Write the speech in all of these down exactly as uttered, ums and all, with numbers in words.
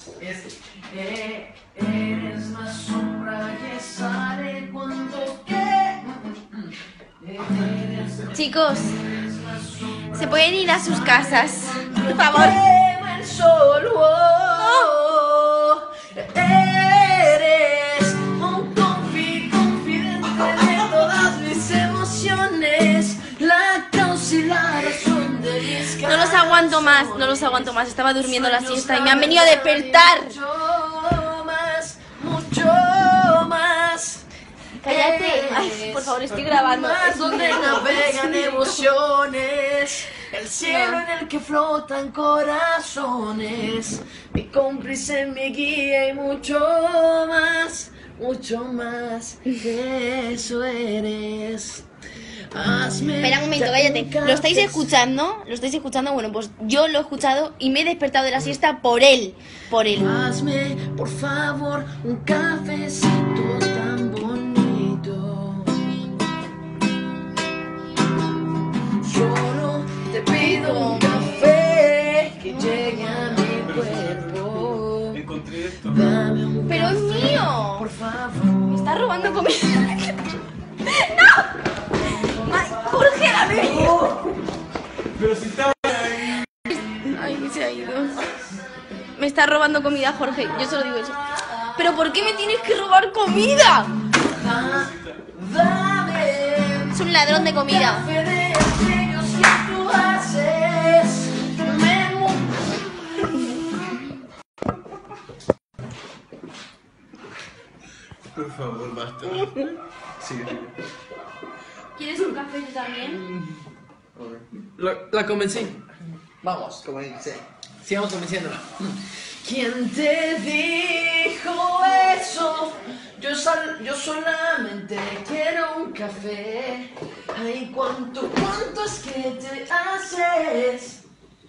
Es, eh, eres la sombra que sale cuando que. Chicos, se pueden ir a sus casas, por favor. El sol, oh, eres un confi confidente de todas mis emociones, la causa y la razón de mis No los aguanto más, no los aguanto más. Estaba durmiendo la siesta y me han venido a despertar. Mucho más, mucho más. Cállate. Ay, por favor, estoy grabando. Más donde navegan emociones, el cielo en el que flotan corazones, mi cómplice, mi guía y mucho más, mucho más que eso eres. Hazme. Espera un momento, cállate. ¿Lo estáis escuchando? ¿Lo estáis escuchando? Bueno, pues yo lo he escuchado y me he despertado de la siesta por él. Por él. Hazme, por favor, un cafecito tan bonito. Solo te pido un café que llegue a mi cuerpo. Encontré esto. Dame un Pero es café, mío. por favor. Me está robando comida. ¡No! Ay, Jorge, dame. Pero si estaba ahí. Ay, se ha ido. Me está robando comida, Jorge. Yo solo digo eso. ¿Pero por qué me tienes que robar comida? Dame Es un ladrón de comida. café de aquellos que tú haces. Me mu- Por favor, basta. Sigue, sigue. ¿Quieres un café tú también? La, la convencí. Vamos, como dice. Sigamos convenciéndola. ¿Quién te dijo eso? Yo, sal, yo solamente quiero un café. Ay, cuánto, cuánto es que te haces.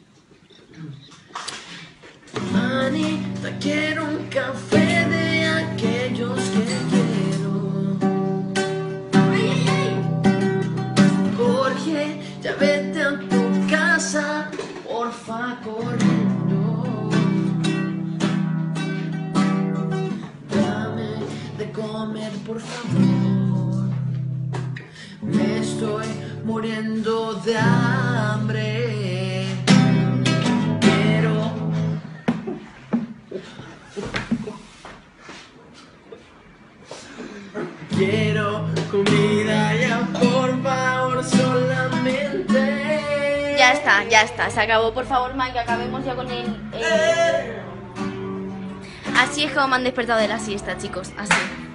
Manita, quiero un café de aquellos que quiero. Ay, ay, ay. Jorge, ya vete a tu casa, porfa, corriendo. Dame de comer, por favor. Me estoy muriendo de hambre. Quiero. Quiero comida ya, por favor, solamente. Ya está, ya está. Se acabó. Por favor, Mike, acabemos ya con el... el- Así es como me han despertado de la siesta, chicos. Así.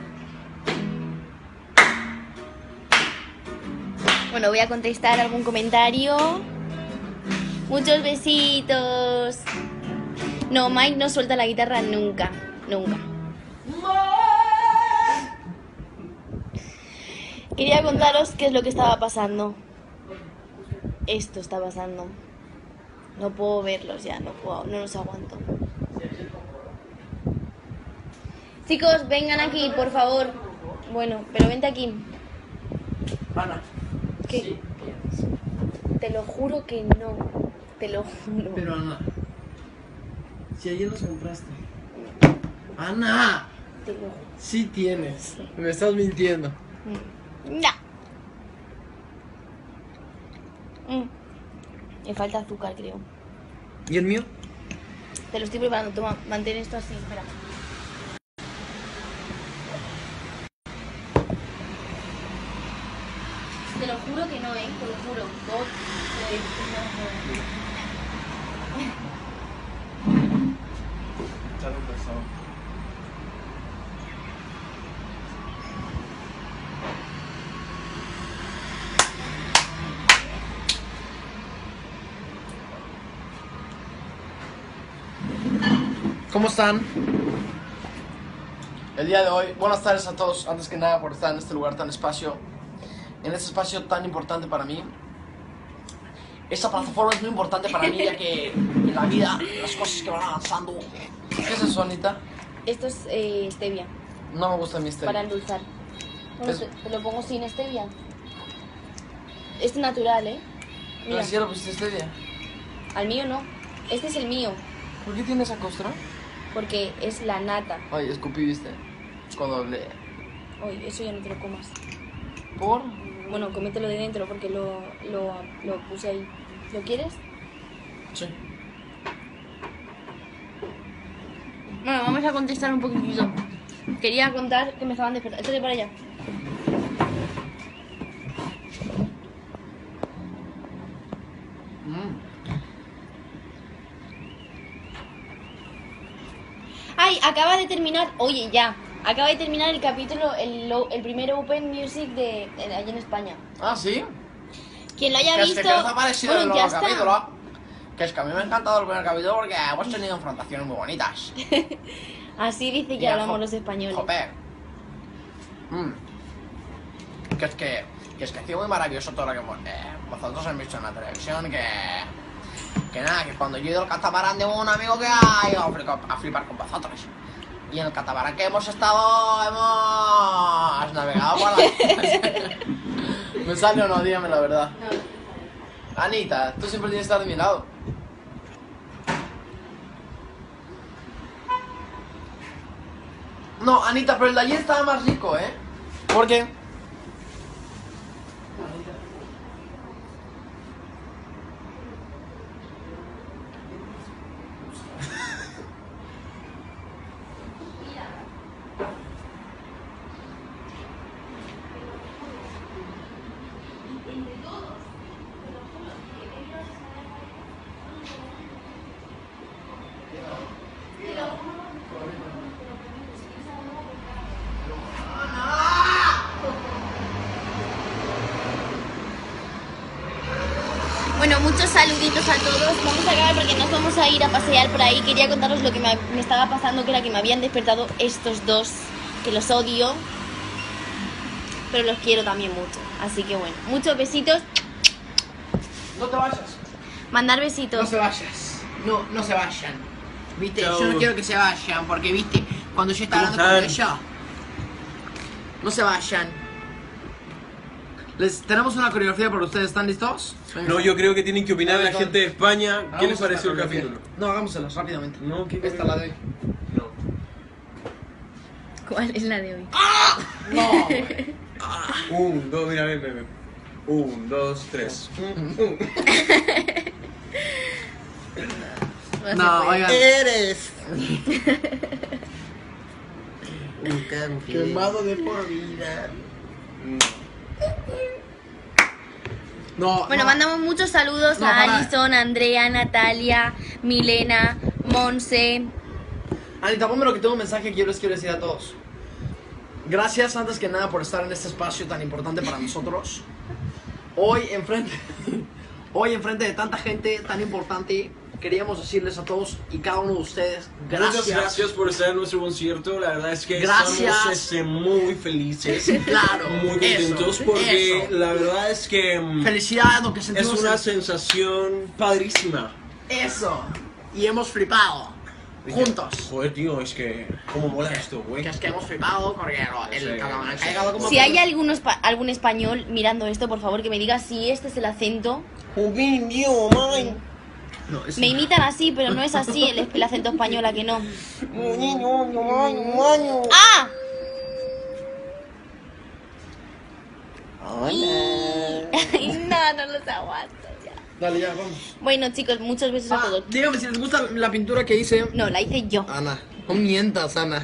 Bueno, voy a contestar algún comentario. Muchos besitos. No, Mike no suelta la guitarra nunca. Nunca. Quería contaros qué es lo que estaba pasando. Esto está pasando. No puedo verlos ya, no puedo, no los aguanto. Chicos, vengan aquí, por favor. Bueno, pero vente aquí. Ana. ¿Qué? Sí. Te lo juro que no. Te lo juro. Pero Ana, si ayer los compraste. Ana, Te lo juro. sí tienes. Me estás mintiendo. No. Mm. Me falta azúcar, creo. ¿Y el mío? Te lo estoy preparando. Toma, mantén esto así. Espera. Te lo juro que no, ¿eh? Te lo juro. God, eh, Ya lo pasó. ¿Cómo están? El día de hoy, buenas tardes a todos, antes que nada por estar en este lugar tan espacio, en este espacio tan importante para mí. Esta plataforma es muy importante para mí ya que en la vida las cosas que van avanzando. ¿Qué es eso, Anita? Esto es eh, stevia, No me gusta mi stevia. para endulzar. Bueno, Es- te, te lo pongo sin stevia. Es natural, ¿eh? Pero Mira, si ya lo pusiste stevia. al mío no. Este es el mío. ¿Por qué tienes esa costra? porque es la nata. Ay, escupí, viste. Cuando le. Oye, eso ya no te lo comas. ¿Por? Bueno, cómetelo de dentro porque lo, lo, lo puse ahí. ¿Lo quieres? Sí. Bueno, vamos a contestar un poquitito. Quería contar que me estaban despertando. Échate para allá. Mm. Ay, acaba de terminar. Oye, ya. Acaba de terminar el capítulo, el, lo- el primer Open Music de, de allí en España. Ah, sí. Quien lo haya Que es visto. que, ¿qué os ha parecido bueno, el ya nuevo está. capítulo? Que es que a mí me ha encantado el primer capítulo porque hemos tenido enfrentaciones muy bonitas. Así dice que Y, hablamos jo- los españoles. Joder. Mm. Que es que, que es que ha sido muy maravilloso todo lo que hemos, eh, vosotros habéis visto en la televisión. Que, que nada, que cuando yo he ido al catamarán de un amigo que ha ido a flipar, a flipar con vosotros. Y en el catamarán que hemos estado, hemos navegado por la... ¿Me sale o no? Dígame la verdad. Anita, tú siempre tienes que estar de mi lado. No, Anita, pero el de allí estaba más rico, ¿eh? ¿Por qué? Bueno, muchos saluditos a todos. Vamos a acabar porque nos vamos a ir a pasear por ahí. Quería contaros lo que me, me estaba pasando, que era que me habían despertado estos dos, que los odio, pero los quiero también mucho. Así que bueno, muchos besitos. No te vayas. Mandar No besitos. se vayas. No, no se vayan. Viste, Chao. yo no quiero que se vayan, porque viste, cuando yo estaba ¿Cómo hablando con están? ella. No se vayan. Les tenemos una coreografía para ustedes, ¿están listos? No, yo creo que tienen que opinar la gente de España. ¿Qué les Hagamos pareció el una capítulo? coreografía. No, hagámosela rápidamente. No, ¿qué Esta la de hoy. No. ¿Cuál es la de hoy? No, güey. Un, dos, mira, ven, ven, ven. Un, dos, tres. No, se No, puede. oigan. Eres. Quemado de por vida. No, Bueno, no. mandamos muchos saludos No, a para. Alison, Andrea, Natalia, Milena, Monse. Anita, ponme lo que tengo un mensaje que yo les quiero decir a todos. Gracias antes que nada por estar en este espacio tan importante para nosotros. Hoy enfrente, hoy enfrente de tanta gente tan importante, queríamos decirles a todos y cada uno de ustedes gracias. Muchas gracias por estar en nuestro concierto. La verdad es que Gracias. estamos este, muy felices. Claro, Muy contentos eso, porque eso. la verdad es que mm, Felicidades, lo que es sentimos. una es- sensación padrísima. Eso. Y hemos flipado. Juntos. Joder, tío, es que cómo mola esto, güey. Que es que hemos flipado porque lo- el Sí, calamar ha sí. llegado como... Si hay algunos pa- algún español mirando esto, por favor, que me diga si este es el acento. No, es- Me imitan así, pero no es así el, el acento español, ¿a que no? ¡Ah! Ay, no, no los aguanto ya. Dale, ya, vamos. Bueno, chicos, muchos besos a Ah, todos. dígame si les gusta la pintura que hice. No, la hice yo. Ana, no mientas, Ana.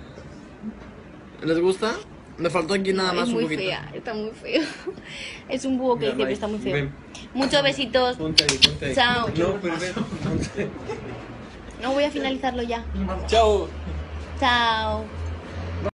¿Les gusta? Me faltó aquí nada más es un muy poquito. fea, está muy feo. Es un búho que hice, pero está muy feo. Ven. Muchos besitos. Ponte ahí, ponte ahí. Chao. No, pero ven, ponte. No voy a finalizarlo ya. Chao. Chao.